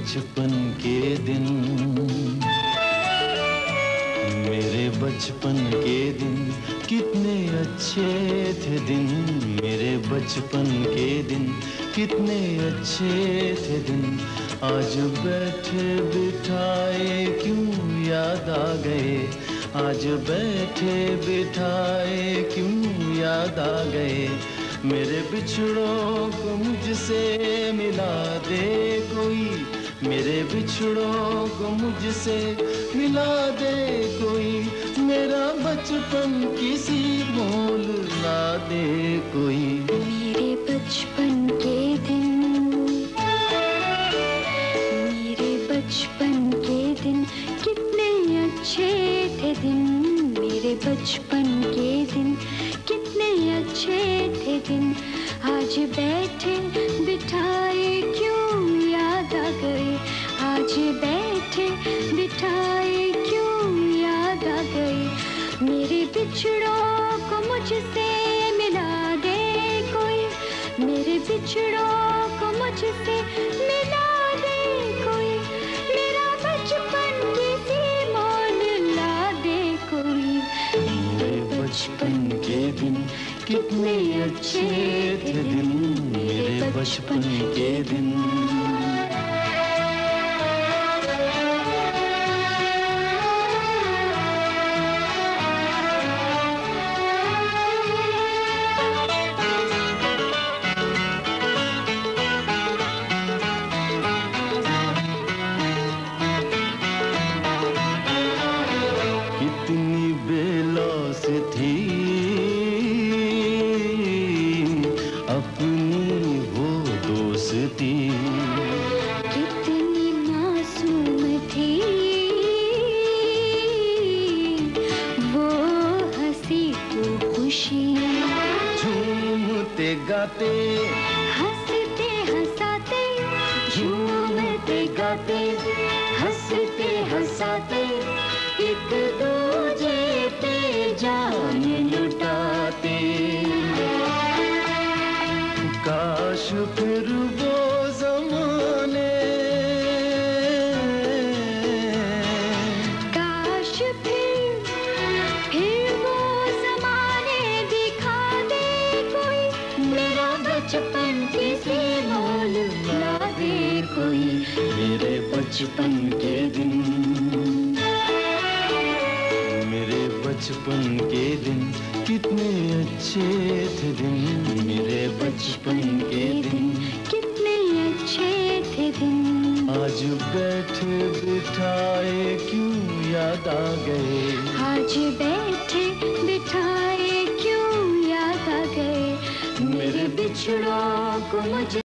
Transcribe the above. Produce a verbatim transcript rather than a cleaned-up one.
बचपन के दिन, मेरे बचपन के दिन कितने अच्छे थे दिन, मेरे बचपन के दिन कितने अच्छे थे दिन। आज बैठे बिठाए क्यों याद आ गए, आज बैठे बिठाए क्यों याद आ गए। मेरे बिछड़ों को मुझसे मिला दे कोई, मेरे बिछड़ों को मुझसे मिला दे कोई। मेरा बचपन किसी मोल ला दे कोई। मेरे बचपन के दिन, मेरे बचपन के दिन कितने अच्छे थे दिन, मेरे बचपन के दिन कितने अच्छे थे दिन। आज बैठे बिठाए क्यों याद आ गए, आज बैठे बिठाए क्यों याद आ गए। मेरे बिछड़ों को मुझसे मिला दे कोई, मेरे बिछड़ों को मुझसे मिला दे कोई। मेरा बचपन किसी मोल ला दे कोई। मेरे बचपन के दिन कितने अच्छे थे दिन, मेरे बचपन के दिन। कितनी बेलौस थी अपनी वो दोस्ती, कितनी मासूम थी वो हंसी तो खुशी। झूमते गाते हंसते हंसाते, झूमते गाते हंसते हंसाते, एक दूजे पे जान लुटाते। काश फिर वो ज़माने, काश फिर फिर वो ज़माने दिखा दे कोई। मेरा बचपन किसी मोल ला दे कोई। मेरे बचपन के दिन, मेरे बचपन के दिन कितने अच्छे थे दिन, मेरे बचपन के दिन कितने अच्छे थे दिन। आज बैठे बिठाए क्यों याद आ गए, आज बैठे बिठाए क्यों याद आ गए। मेरे बिछड़ों को मुझे